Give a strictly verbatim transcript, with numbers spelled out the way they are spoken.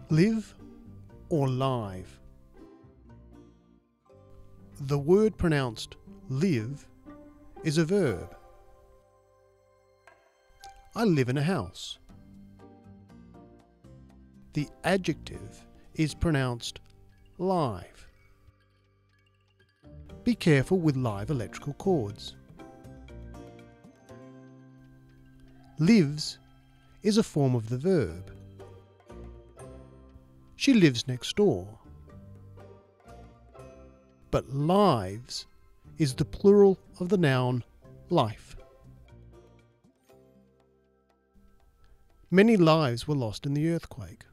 Live or live? The word pronounced live is a verb. I live in a house. The adjective is pronounced live. Be careful with live electrical cords. Lives is a form of the verb. She lives next door. But lives is the plural of the noun life. Many lives were lost in the earthquake.